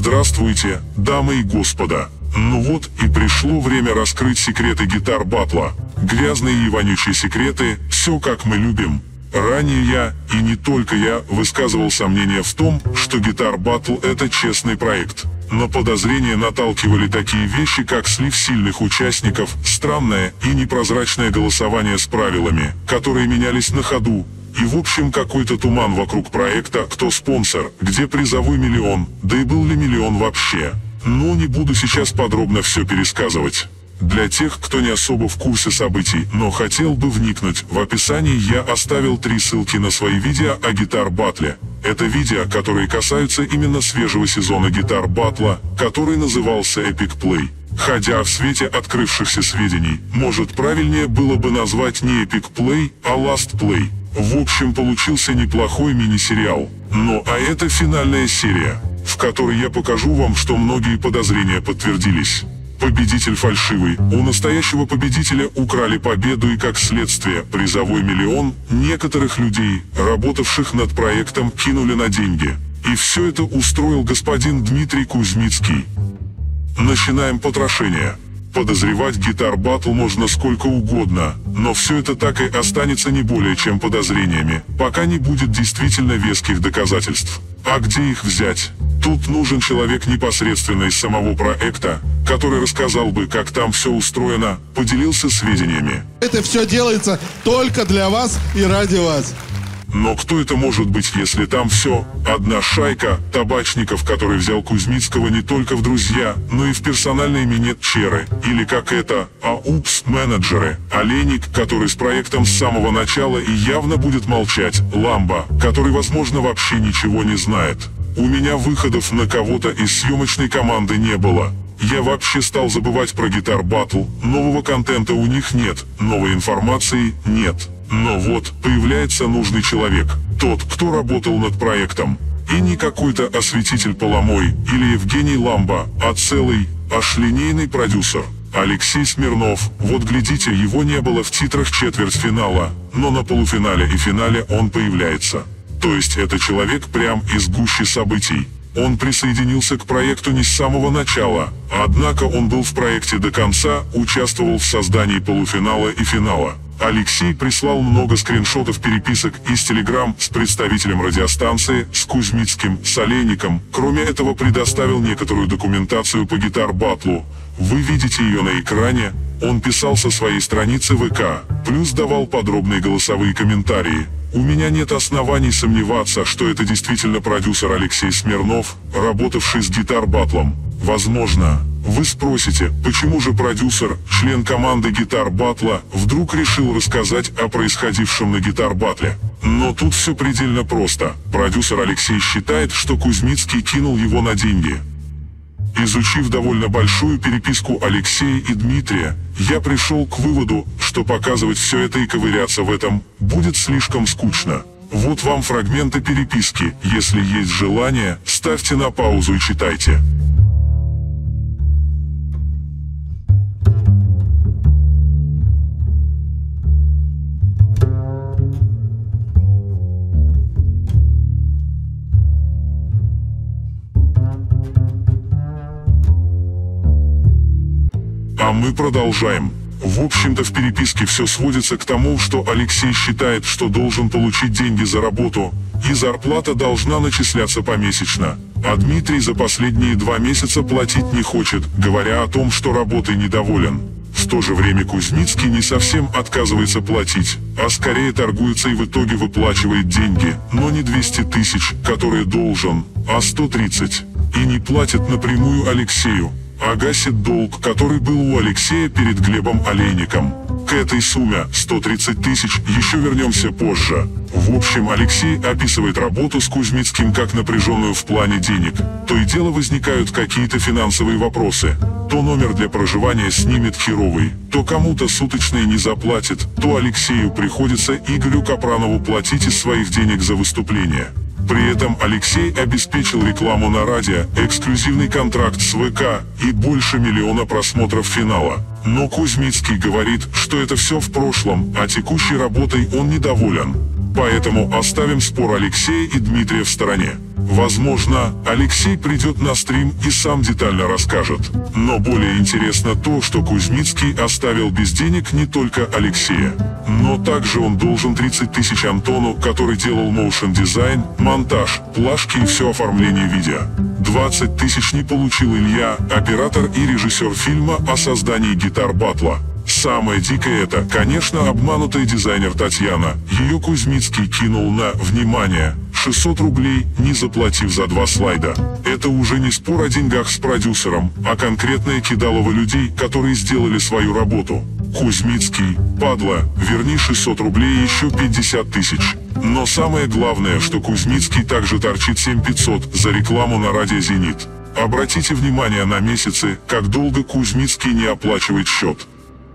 Здравствуйте, дамы и господа. Ну вот и пришло время раскрыть секреты гитар батла. Грязные и вонючие секреты, все как мы любим. Ранее я, и не только я, высказывал сомнения в том, что гитар батл это честный проект. На подозрения наталкивали такие вещи, как слив сильных участников, странное и непрозрачное голосование с правилами, которые менялись на ходу, и в общем какой-то туман вокруг проекта, кто спонсор, где призовой миллион, да и был ли миллион вообще. Но не буду сейчас подробно все пересказывать. Для тех, кто не особо в курсе событий, но хотел бы вникнуть, в описании я оставил 3 ссылки на свои видео о гитар батле. Это видео, которые касаются именно свежего сезона гитар батла, который назывался Epic Play. Хотя в свете открывшихся сведений, может правильнее было бы назвать не Epic Play, а Last Play. В общем, получился неплохой мини-сериал. Ну а это финальная серия, в которой я покажу вам, что многие подозрения подтвердились. Победитель фальшивый. У настоящего победителя украли победу и, как следствие, призовой миллион некоторых людей, работавших над проектом, кинули на деньги. И все это устроил господин Дмитрий Кузьмицкий. Начинаем потрошение. Подозревать гитар батл можно сколько угодно, но все это так и останется не более чем подозрениями, пока не будет действительно веских доказательств. А где их взять? Тут нужен человек непосредственно из самого проекта, который рассказал бы, как там все устроено, поделился сведениями. Это все делается только для вас и ради вас. Но кто это может быть, если там все? Одна шайка табачников, который взял Кузьмицкого не только в друзья, но и в персональные минет-черы, или как это, менеджеры. Олейник, который с проектом с самого начала и явно будет молчать. Ламба, который, возможно, вообще ничего не знает. У меня выходов на кого-то из съемочной команды не было. Я вообще стал забывать про гитар батл, нового контента у них нет, новой информации нет. Но вот, появляется нужный человек, тот, кто работал над проектом. И не какой-то осветитель Поломой или Евгений Ламба, а целый, аж линейный продюсер. Алексей Смирнов, вот глядите, его не было в титрах четвертьфинала, но на полуфинале и финале он появляется. То есть это человек прям из гущи событий. Он присоединился к проекту не с самого начала, однако он был в проекте до конца, участвовал в создании полуфинала и финала. Алексей прислал много скриншотов переписок из Telegram с представителем радиостанции, с Кузьмицким, с Олейником. Кроме этого, предоставил некоторую документацию по гитар батлу. Вы видите ее на экране. Он писал со своей страницы ВК, плюс давал подробные голосовые комментарии. У меня нет оснований сомневаться, что это действительно продюсер Алексей Смирнов, работавший с гитар батлом. Возможно. Вы спросите, почему же продюсер, член команды гитар батла, вдруг решил рассказать о происходившем на гитар батле? Но тут все предельно просто. Продюсер Алексей считает, что Кузьмицкий кинул его на деньги. Изучив довольно большую переписку Алексея и Дмитрия, я пришел к выводу, что показывать все это и ковыряться в этом будет слишком скучно. Вот вам фрагменты переписки, если есть желание, ставьте на паузу и читайте. А мы продолжаем. В общем-то, в переписке все сводится к тому, что Алексей считает, что должен получить деньги за работу, и зарплата должна начисляться помесячно. А Дмитрий за последние 2 месяца платить не хочет, говоря о том, что работой недоволен. В то же время Кузьмицкий не совсем отказывается платить, а скорее торгуется и в итоге выплачивает деньги, но не 200 тысяч, которые должен, а 130. И не платит напрямую Алексею, а гасит долг, который был у Алексея перед Глебом Олейником. К этой сумме, 130 тысяч, еще вернемся позже. В общем, Алексей описывает работу с Кузьмицким как напряженную в плане денег. То и дело возникают какие-то финансовые вопросы. То номер для проживания снимет херовый, то кому-то суточные не заплатит, то Алексею приходится Игорю Капранову платить из своих денег за выступление. При этом Алексей обеспечил рекламу на радио, эксклюзивный контракт с ВК и больше 1 миллиона просмотров финала. Но Кузьмицкий говорит, что это все в прошлом, а текущей работой он недоволен. Поэтому оставим спор Алексея и Дмитрия в стороне. Возможно, Алексей придет на стрим и сам детально расскажет. Но более интересно то, что Кузьмицкий оставил без денег не только Алексея. Но также он должен 30 тысяч Антону, который делал моушен дизайн, монтаж, плашки и все оформление видео. 20 тысяч не получил Илья, оператор и режиссер фильма о создании гитар-батла. Самое дикое это, конечно, обманутая дизайнер Татьяна. Ее Кузьмицкий кинул на, внимание, 600 рублей, не заплатив за 2 слайда. Это уже не спор о деньгах с продюсером, а конкретное кидалово людей, которые сделали свою работу. Кузьмицкий, падла, верни 600 рублей и еще 50 тысяч. Но самое главное, что Кузьмицкий также торчит 7500 за рекламу на радио «Зенит». Обратите внимание на месяцы, как долго Кузьмицкий не оплачивает счет.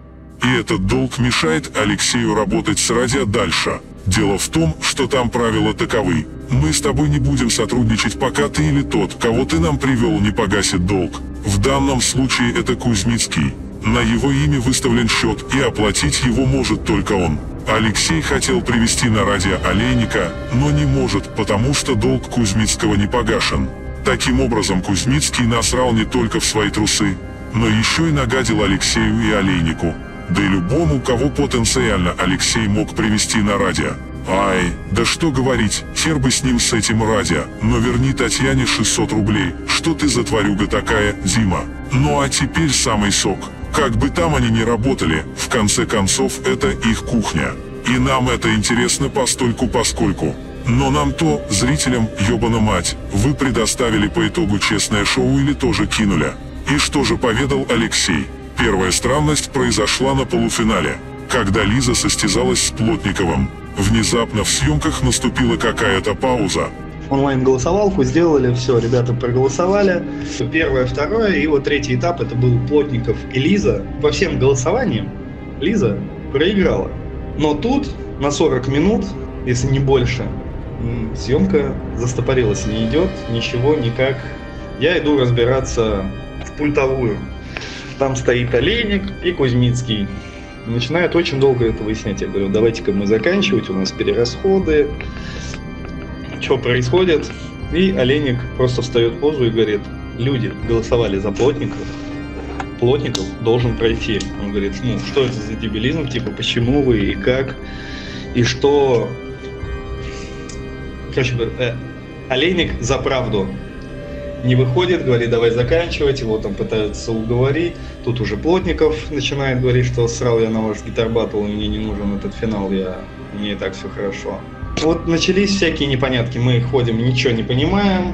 И этот долг мешает Алексею работать с радио дальше. Дело в том, что там правила таковы. Мы с тобой не будем сотрудничать, пока ты или тот, кого ты нам привел, не погасит долг. В данном случае это Кузьмицкий. На его имя выставлен счет, и оплатить его может только он. Алексей хотел привести на радио Олейника, но не может, потому что долг Кузьмицкого не погашен. Таким образом, Кузьмицкий насрал не только в свои трусы, но еще и нагадил Алексею и Олейнику. Да и любому, кого потенциально Алексей мог привести на радио. Ай, да что говорить, хер бы с ним с этим радио, но верни Татьяне 600 рублей, что ты за тварюга такая, Дима. Ну а теперь самый сок. Как бы там они ни работали, в конце концов это их кухня. И нам это интересно постольку-поскольку. Но нам-то, зрителям, ёбана мать, вы предоставили по итогу честное шоу или тоже кинули? И что же поведал Алексей? Первая странность произошла на полуфинале, когда Лиза состязалась с Плотниковым. Внезапно в съемках наступила какая-то пауза. Онлайн-голосовалку сделали, все, ребята проголосовали. Первое, второе, и вот третий этап, это был Плотников и Лиза. По всем голосованиям Лиза проиграла. Но тут на 40 минут, если не больше, съемка застопорилась, не идет, ничего, никак. Я иду разбираться в пультовую. Там стоит Олейник и Кузьмицкий. Начинают очень долго это выяснять. Я говорю, давайте-ка мы заканчивать, у нас перерасходы. Что происходит? И Олейник просто встает в позу и говорит, люди голосовали за Плотников. Плотников должен пройти. Он говорит, ну, что это за дебилизм, типа, почему вы и как, и что... Короче, Олейник за правду. Не выходит, говорит, давай заканчивать, его там пытаются уговорить. Тут уже Плотников начинает говорить, что срал я на ваш гитар-баттл, мне не нужен этот финал, мне и так все хорошо. Вот начались всякие непонятки, мы ходим, ничего не понимаем,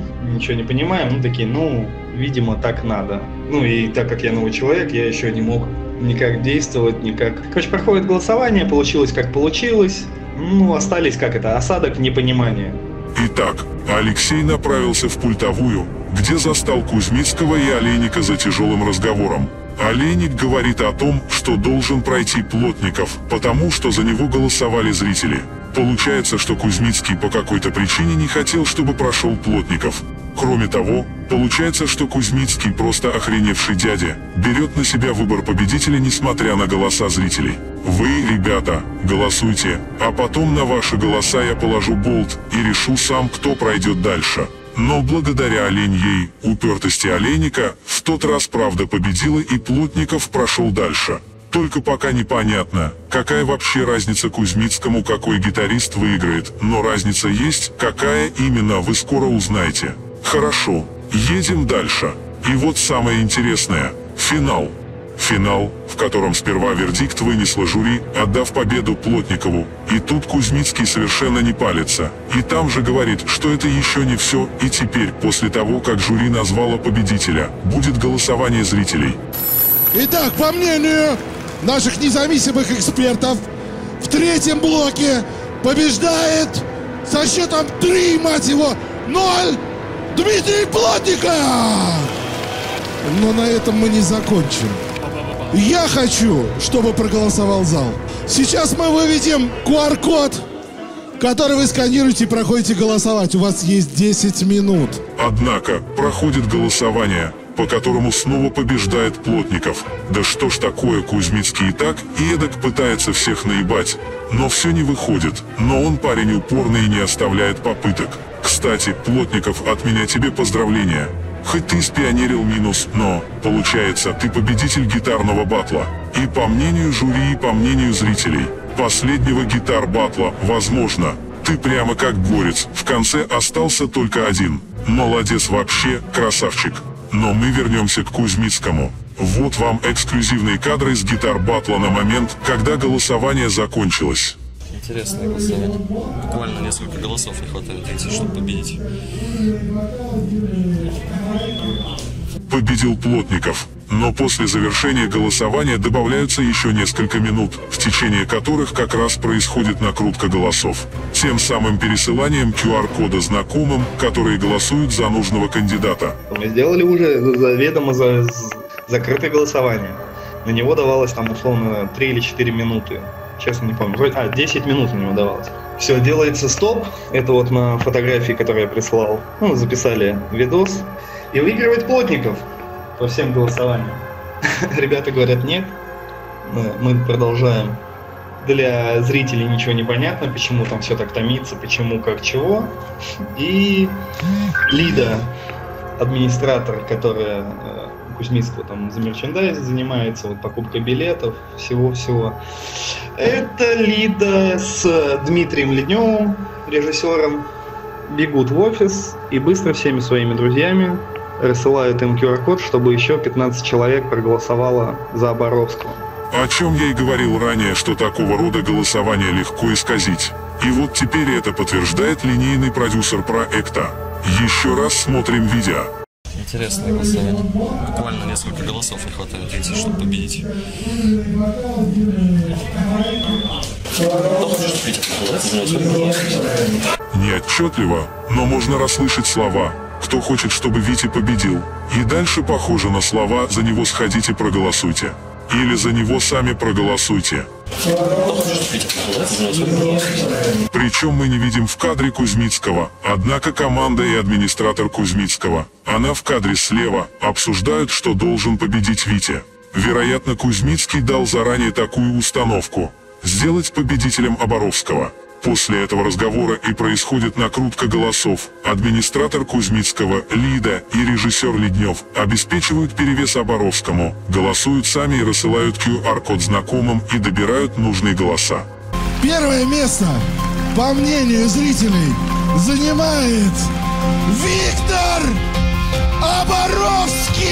ну такие, ну, видимо, так надо. Ну и так как я новый человек, я еще не мог никак действовать, никак. Короче, проходит голосование, получилось как получилось, ну, остались, как это, осадок непонимания. Итак, Алексей направился в пультовую, где застал Кузьмицкого и Олейника за тяжелым разговором. Олейник говорит о том, что должен пройти Плотников, потому что за него голосовали зрители. Получается, что Кузьмицкий по какой-то причине не хотел, чтобы прошел Плотников. Кроме того, получается, что Кузьмицкий просто охреневший дядя, берет на себя выбор победителя, несмотря на голоса зрителей. Вы, ребята, голосуйте, а потом на ваши голоса я положу болт и решу сам, кто пройдет дальше. Но благодаря оленьей упертости Олейника, в тот раз правда победила и Плотников прошел дальше. Только пока непонятно, какая вообще разница Кузьмицкому, какой гитарист выиграет, но разница есть, какая именно, вы скоро узнаете. Хорошо, едем дальше. И вот самое интересное – финал. Финал, в котором сперва вердикт вынесло жюри, отдав победу Плотникову. И тут Кузьмицкий совершенно не палится. И там же говорит, что это еще не все, и теперь, после того, как жюри назвало победителя, будет голосование зрителей. Итак, по мнению наших независимых экспертов, в третьем блоке побеждает со счетом 3, мать его, 0 Дмитрий Плотников! Но на этом мы не закончим. Я хочу, чтобы проголосовал зал. Сейчас мы выведем QR-код, который вы сканируете и проходите голосовать. У вас есть 10 минут. Однако, проходит голосование, по которому снова побеждает Плотников. Да что ж такое, Кузьмицкий и так, и эдак пытается всех наебать. Но все не выходит, но он парень упорный и не оставляет попыток. Кстати, Плотников, от меня тебе поздравления. Хоть ты спионерил минус, но, получается, ты победитель гитарного батла. И по мнению жюри, и по мнению зрителей, последнего гитар-батла, возможно, ты прямо как борец, в конце остался только один. Молодец вообще, красавчик. Но мы вернемся к Кузьмицкому. Вот вам эксклюзивные кадры с гитар-батла на момент, когда голосование закончилось. Интересное голосование. Буквально несколько голосов не хватает, чтобы победить. Победил Плотников. Но после завершения голосования добавляются еще несколько минут, в течение которых как раз происходит накрутка голосов. Тем самым пересыланием QR-кода знакомым, которые голосуют за нужного кандидата. Мы сделали уже заведомо закрытое голосование. На него давалось там условно 3 или 4 минуты. Честно не помню. 10 минут на него давалось. Все, делается стоп. Это вот на фотографии, которую я прислал. Ну, записали видос. И выигрывает Плотников по всем голосованиям. Ребята говорят нет. Мы продолжаем. Для зрителей ничего не понятно, почему там все так томится, почему, как, чего. И Лида, администратор, которая Кузьмицкого там за мерчендайз занимается, вот покупкой билетов, всего-всего. Это Лида с Дмитрием Ледневым, режиссером, бегут в офис и быстро всеми своими друзьями рассылают им QR-код, чтобы еще 15 человек проголосовало за Боровского. О чем я и говорил ранее, что такого рода голосование легко исказить. И вот теперь это подтверждает линейный продюсер проекта. Еще раз смотрим видео. Интересное голосование. Буквально несколько голосов не хватает, чтобы победить. Неотчетливо, но можно расслышать слова «Кто хочет, чтобы Витя победил?» И дальше похоже на слова «За него сходите, проголосуйте». Или «За него сами проголосуйте». Причем мы не видим в кадре Кузьмицкого, однако команда и администратор Кузьмицкого, она в кадре слева, обсуждают, что должен победить Витя. Вероятно, Кузьмицкий дал заранее такую установку – сделать победителем Боровского. После этого разговора и происходит накрутка голосов. Администратор Кузьмицкого, Лида и режиссер Леднев обеспечивают перевес Боровскому, голосуют сами и рассылают QR-код знакомым и добирают нужные голоса. Первое место, по мнению зрителей, занимает Виктор Боровский!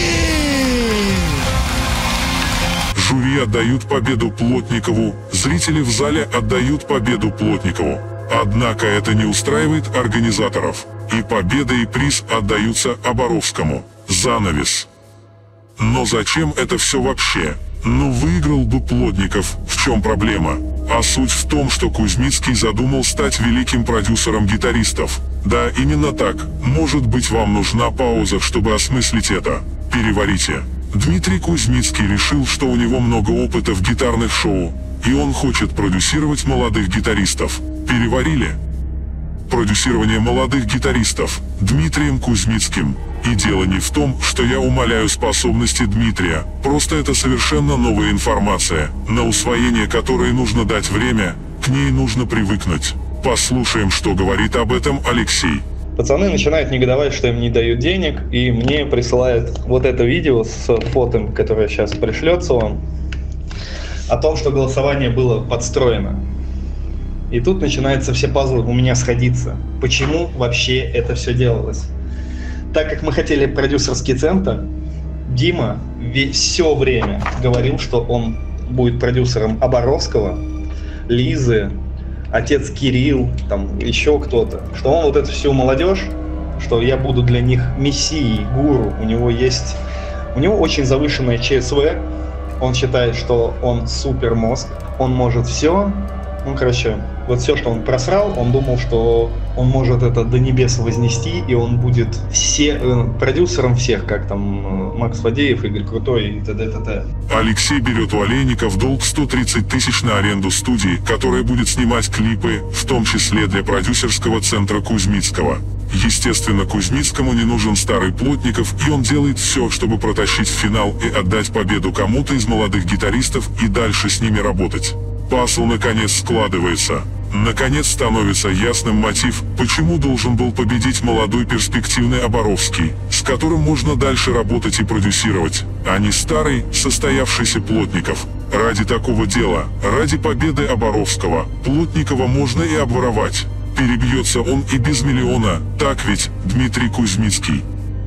Жюри отдают победу Плотникову, зрители в зале отдают победу Плотникову. Однако это не устраивает организаторов. И победа, и приз отдаются Боровскому. Занавес. Но зачем это все вообще? Ну, выиграл бы Плотников, в чем проблема? А суть в том, что Кузьмицкий задумал стать великим продюсером гитаристов. Да, именно так. Может быть, вам нужна пауза, чтобы осмыслить это. Переварите. Дмитрий Кузьмицкий решил, что у него много опыта в гитарных шоу, и он хочет продюсировать молодых гитаристов. Переварили? Продюсирование молодых гитаристов Дмитрием Кузьмицким. И дело не в том, что я умаляю способности Дмитрия, просто это совершенно новая информация, на усвоение которой нужно дать время, к ней нужно привыкнуть. Послушаем, что говорит об этом Алексей. Пацаны начинают негодовать, что им не дают денег, и мне присылают вот это видео с фото, которое сейчас пришлется вам, о том, что голосование было подстроено. И тут начинаются все пазлы у меня сходиться. Почему вообще это все делалось? Так как мы хотели продюсерский центр, Дима все время говорил, что он будет продюсером Боровского, Лизы, отец Кирилл, там еще кто-то, что он вот эту всю молодежь, что я буду для них мессией, гуру, у него очень завышенное ЧСВ, он считает, что он супер мозг, он может все, ну короче, вот все, что он просрал, он думал, что он может это до небес вознести, и он будет продюсером всех, как там Макс Фадеев, Игорь Крутой и т.д. Алексей берет у Олейника в долг 130 тысяч на аренду студии, которая будет снимать клипы, в том числе для продюсерского центра Кузьмицкого. Естественно, Кузьмицкому не нужен старый Плотников, и он делает все, чтобы протащить в финал и отдать победу кому-то из молодых гитаристов и дальше с ними работать. Пазл наконец складывается. Наконец становится ясным мотив, почему должен был победить молодой перспективный Оборовский, с которым можно дальше работать и продюсировать, а не старый, состоявшийся Плотников. Ради такого дела, ради победы Оборовского, Плотникова можно и обворовать. Перебьется он и без миллиона, так ведь, Дмитрий Кузьмицкий?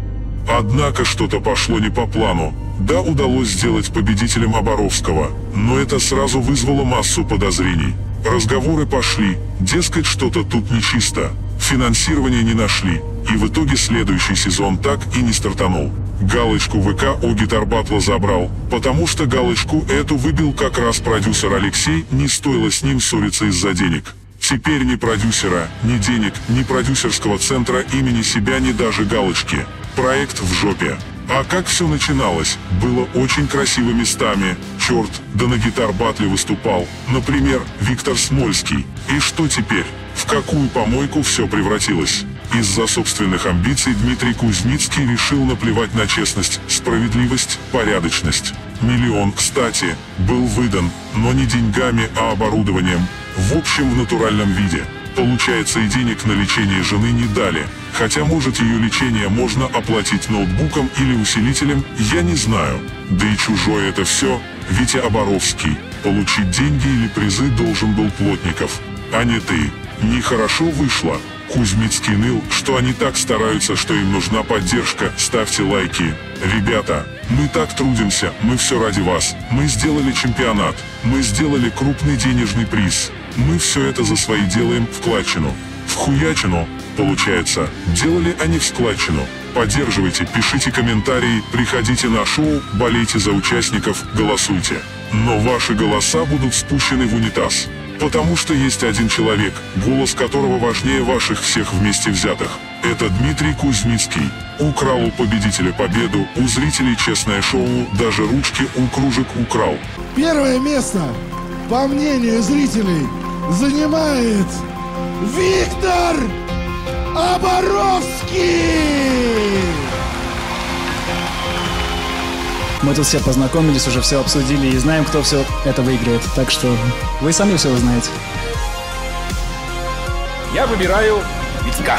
Однако что-то пошло не по плану. Да, удалось сделать победителем Оборовского, но это сразу вызвало массу подозрений. Разговоры пошли, дескать, что-то тут нечисто, финансирования не нашли, и в итоге следующий сезон так и не стартанул. Галочку ВК у Гитар Батла забрал, потому что галочку эту выбил как раз продюсер Алексей, не стоило с ним ссориться из-за денег. Теперь ни продюсера, ни денег, ни продюсерского центра имени себя, ни даже галочки. Проект в жопе. А как все начиналось, было очень красиво местами. Черт, да на Гитар Батле выступал, например, Виктор Смольский. И что теперь? В какую помойку все превратилось? Из-за собственных амбиций Дмитрий Кузьмицкий решил наплевать на честность, справедливость, порядочность. Миллион, кстати, был выдан, но не деньгами, а оборудованием. В общем, в натуральном виде. Получается, и денег на лечение жены не дали. Хотя, может, ее лечение можно оплатить ноутбуком или усилителем, я не знаю. Да и чужое это все, ведь и Оборовский. Получить деньги или призы должен был Плотников, а не ты. Нехорошо вышло. Кузьмицкий ныл, что они так стараются, что им нужна поддержка. Ставьте лайки. Ребята, мы так трудимся, мы все ради вас. Мы сделали чемпионат, мы сделали крупный денежный приз. Мы все это за свои делаем вкладчину. Вхуячину, получается, делали они в складчину. Поддерживайте, пишите комментарии, приходите на шоу, болейте за участников, голосуйте. Но ваши голоса будут спущены в унитаз. Потому что есть один человек, голос которого важнее ваших всех вместе взятых. Это Дмитрий Кузьмицкий. Украл у победителя победу, у зрителей честное шоу, даже ручки у кружек украл. Первое место, по мнению зрителей, занимает Виктор Оборовский! Мы тут все познакомились, уже все обсудили и знаем, кто все это выиграет. Так что вы сами все узнаете. Я выбираю Витька.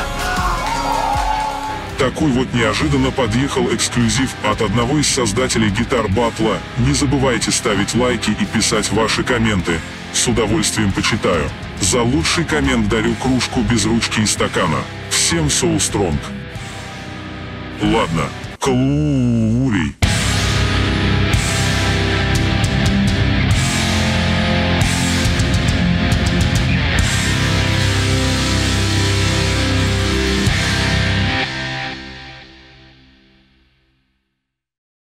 Такой вот неожиданно подъехал эксклюзив от одного из создателей Гитар Батла. Не забывайте ставить лайки и писать ваши комменты. С удовольствием почитаю. За лучший коммент дарю кружку без ручки и стакана. Всем соу стронг. Ладно, клоу.